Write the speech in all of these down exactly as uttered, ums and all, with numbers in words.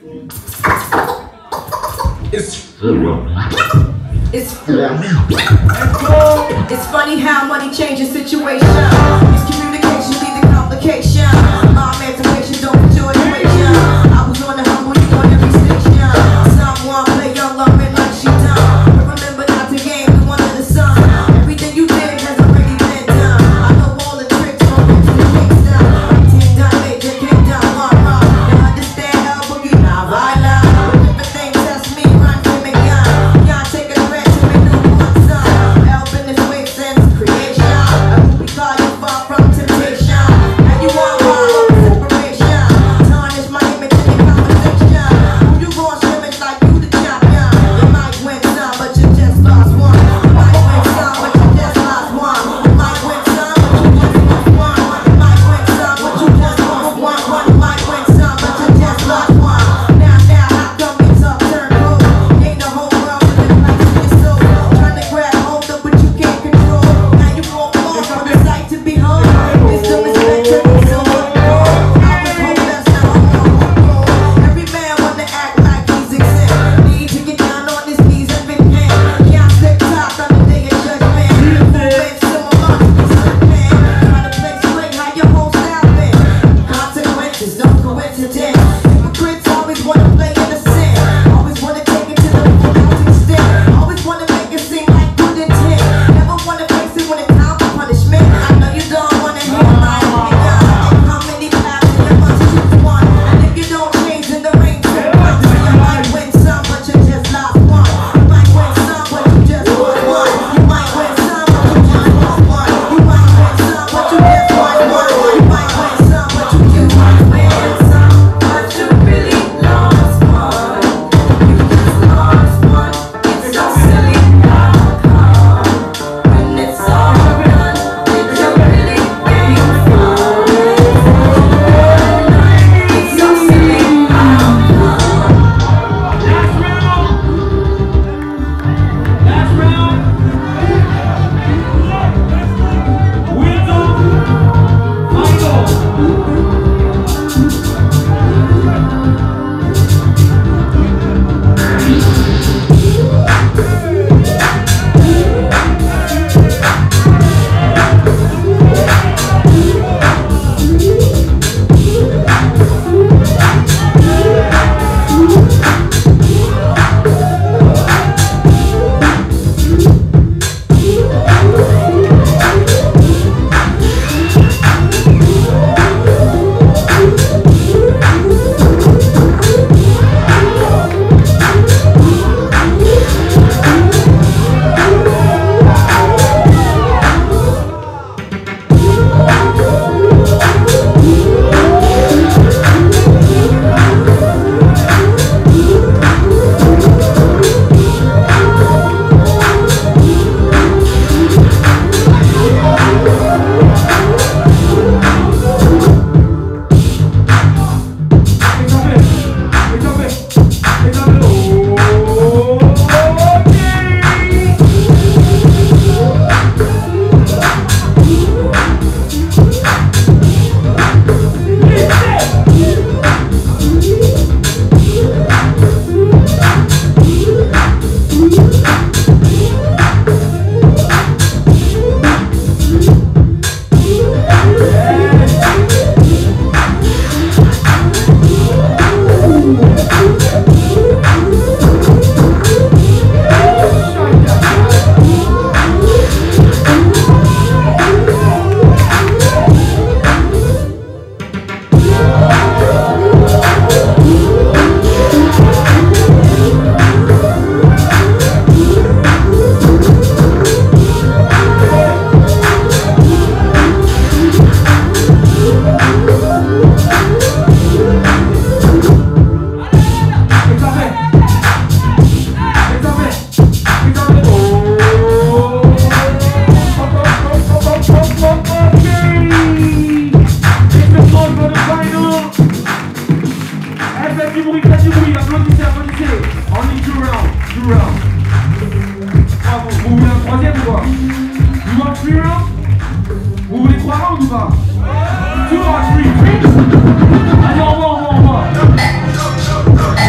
It's It's It's funny how money changes situation. Miscommunication be the complication. My emancipation don't put your equation. I was on the humble, you on every station. Someone play young love and like she done. But remember not to game the one of the sun. Everything you did has already been done. I know all the tricks on the king's done. Ten done major, came down one rock. You understand how boogie now I lie. Different things that's me, run, give me gun. Can't take a threat to me newborn son. Help in this way since creation. A movie call you far from temptation. Now you want wild over separation. Tarnish my image in the conversation. Who you gon' scrimmage like you the champion? You might win some, but you just lost one. You might win some, but you just lost one. You might win some, but you just lost one. You might win some, but you just lost one. You might win some, but you just lost one. Now, now, how come it's up, turn cold? Ain't the whole world with the place in your soul. Trying to grab hold of what you can't control. Now you won't fall from the sight to behold. Wisdom is meant to be so uncontrolled. I was hopeless, now I'm on control. Every man wanna act like he's exempt. Need to get down on his knees and repent. Can't step top on the day of judgment. Moving some amongst the serpent. Try to play straight how your whole style been. Consequences, no coincidence. Hypocrites always wanna play innocent. Always wanna take it to the full out extent. Always wanna make it seem like good intent. Never wanna face it when it's time for punishment. I know you don't wanna hear my opinion. How many paths you must choose one? And if you don't change, then the rain will come. You might win some, but you just lost one. You might win some, but you just lost one. You might win some, but you just lost one. You might win some, but you just lost one. You might win some, but you just lost one. But you really lost one. You just lost one. It's so silly outcome. When it's all done, did you really gain fun? It's so silly outcome. Last round. Last round. WindZone. Final. Two or three, three. Allez, on va, on va, on va.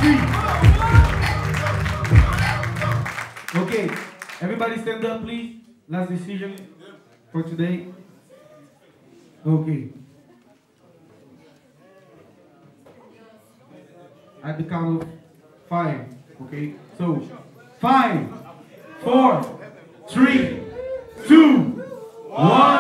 three. Okay, everybody stand up, please. Last decision for today. Okay. At the count of five. Okay, so five, four, three, two, one.